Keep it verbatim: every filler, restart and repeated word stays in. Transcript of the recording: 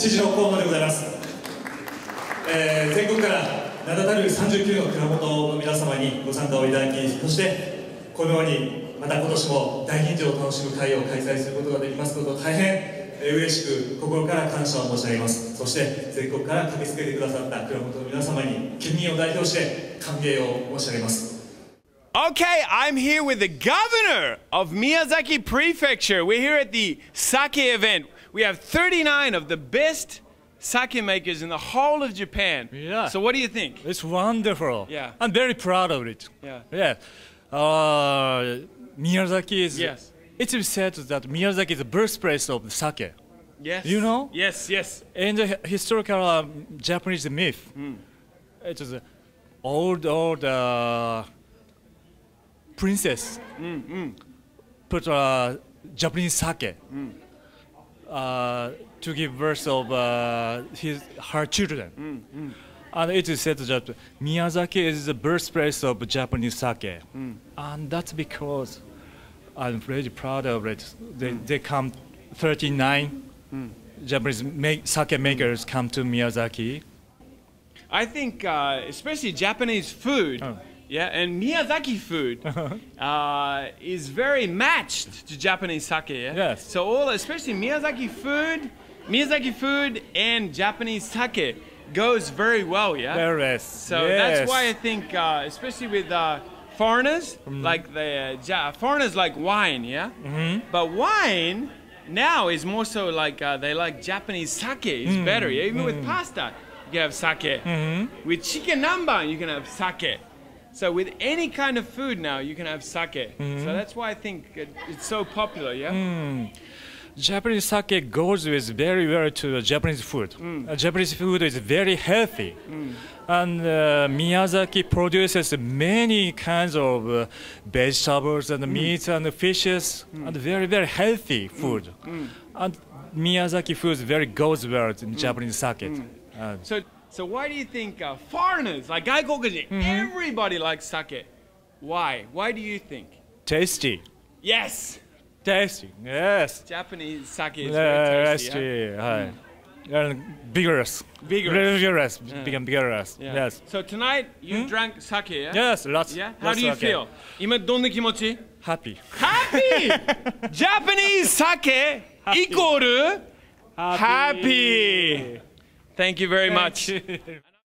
知事の河野でございます。えー、全国から名だたるさんじゅうきゅうの蔵元の皆様にご参加をいただき、そしてこのようにまた今年も大吟醸を楽しむ会を開催することができますことを大変嬉しく心から感謝を申し上げます。そして全国から駆けつけてくださった蔵元の皆様に県民を代表して歓迎を申し上げます。 Okay, I'm here with the governor of Miyazaki Prefecture. We're here at the sake event. We have thirty-nine of the best sake makers in the whole of Japan. Yeah. So what do you think? It's wonderful. Yeah. I'm very proud of it. Yeah. Yeah. Uh, Miyazaki is. Yes. It is said that Miyazaki is the birthplace of sake. Yes. You know? Yes, yes. In the historical uh, Japanese myth, Mm. it is an old, old uh, princess Mm, mm. put uh, Japanese sake Mm. uh, to give birth of uh, his her children. Mm, mm. And it is said that Miyazaki is the birthplace of Japanese sake. Mm. And that's because I'm really proud of it. They, Mm. they come thirty-nine Mm. Japanese make, sake makers come to Miyazaki. I think, uh, especially Japanese food, Oh. yeah, and Miyazaki food uh, is very matched to Japanese sake. Yeah? Yes. So all, especially Miyazaki food, Miyazaki food and Japanese sake goes very well. Yeah. There is. So yes. that's why I think, uh, especially with uh, foreigners, Mm. like the uh, ja foreigners like wine. Yeah. Mhm. But wine now is more so like uh, they like Japanese sake is Mm. better. Yeah? Even Mm. with pasta, you can have sake. Mhm. With chicken nanban, you can have sake. So with any kind of food now, you can have sake. So that's why I think it, it's so popular, yeah? Mm. Japanese sake goes with very well to the Japanese food. Mm. Uh, Japanese food is very healthy. Mm. And uh, Miyazaki produces many kinds of uh, vegetables and meats and fishes and very, very healthy food. Mm. And Miyazaki food very goes well in Japanese sake. Uh, So, so why do you think uh, foreigners, like gaikokujin, everybody likes sake? Why? Why do you think? tasty. Yes! Tasty, yes. Japanese sake is Uh, very tasty, tasty, yeah? hi. And vigorous. Vigorous. Vigorous. Yeah. Become vigorous. Yeah. Yes. So tonight, you drank sake, yeah? Yes, lots. Yeah? How lots do you of feel? 今どんな気持ち? Happy. Happy! Japanese sake equal to happy. Thank you very much. Thank you.